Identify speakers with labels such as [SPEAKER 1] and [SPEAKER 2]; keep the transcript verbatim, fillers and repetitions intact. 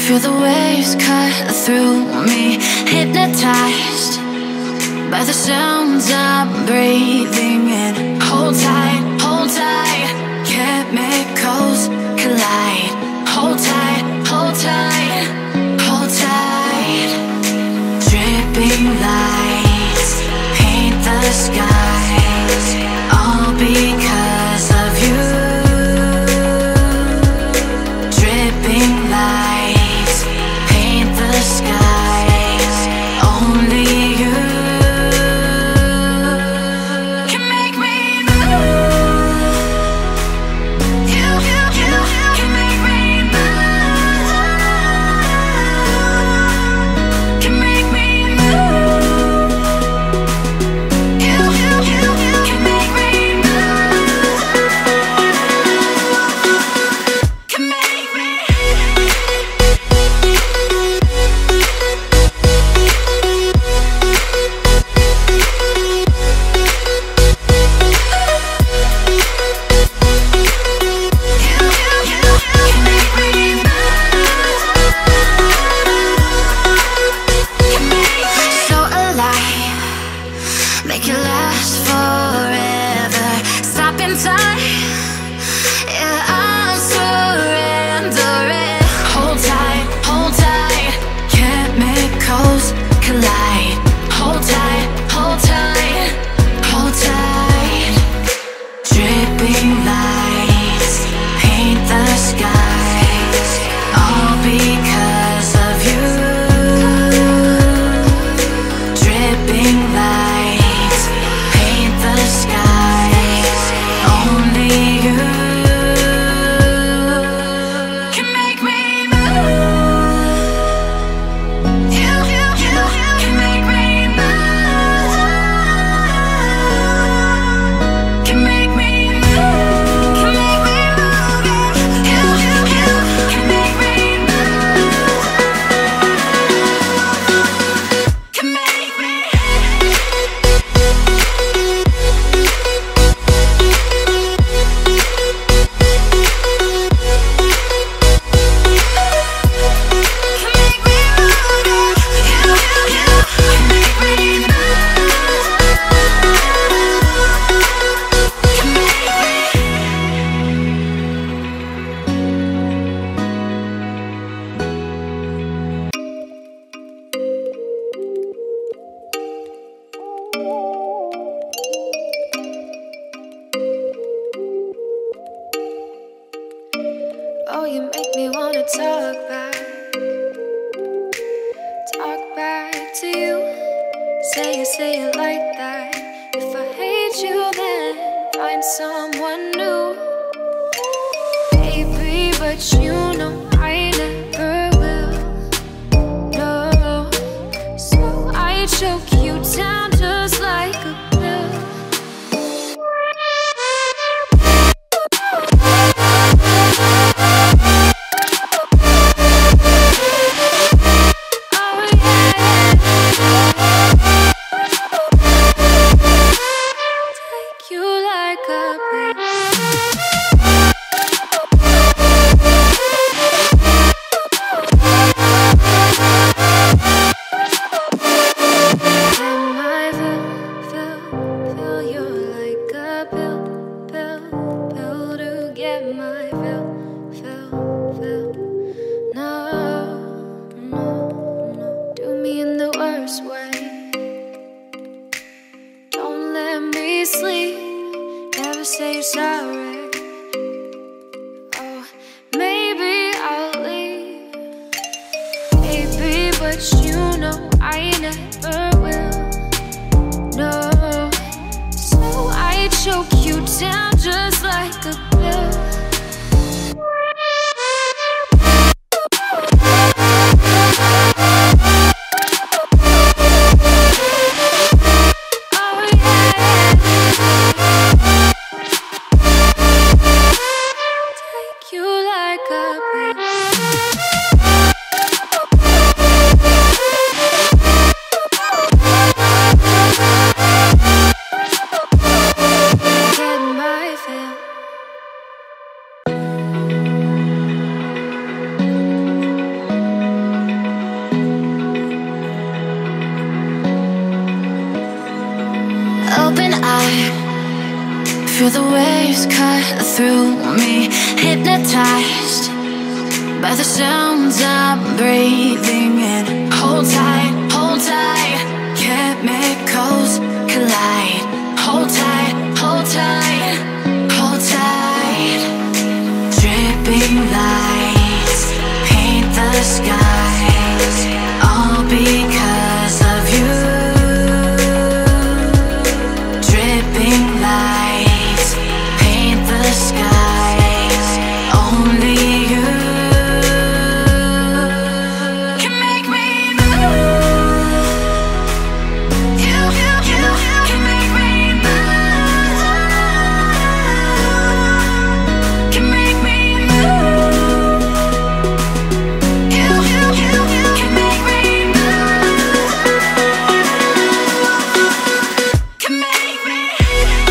[SPEAKER 1] Feel the waves cut through me, hypnotized by the sounds I'm breathing in. Hold tight, hold tight, chemicals collide. Hold tight, hold tight, hold tight. Dripping lights paint the skies, all because of you. Dripping lights paint the skies, only you can make me move. You, you, you can make me move. Can make me move. You, you, you can make me move. Can make me. So alive, make it last forever. Stop in time, yeah, I'm surrendering. Hold tight, hold tight, chemicals collide. Hold tight, hold tight, hold tight. Dripping lights paint the skies, all because of you. Dripping lights paint the skies, only you can make me move. You, you, you can make me move. Can make me move. Can make me move. You, you, you can make me move. Can make me. Oh, you make me wanna talk back, talk back to you. Say it, say it like that. If I hate you, then find someone new. Baby, but you know I never will. No, so I choke you down just like a pill. You like a pill. Am I feel, feel, feel you like a pill, pill, pill to get my fill, fill, fill. No, no, no. Do me in the worst way. Don't let me sleep. Never say you're sorry. Oh, maybe I'll leave. Baby, but you know I never will. No, so I choke you down just like a pill. Oh yeah. Take you like a pill. Get my Feel the waves cut through me, hypnotized by the sounds I'm breathing in. Hold tight, hold tight, chemicals collide. Hold tight, hold tight, hold tight. Dripping lights paint the skies, all because of you. Dripping lights paint the skies, only you can make me move. You, you, you can make me move. Can make me move. You, you, you can make me move. Can make me.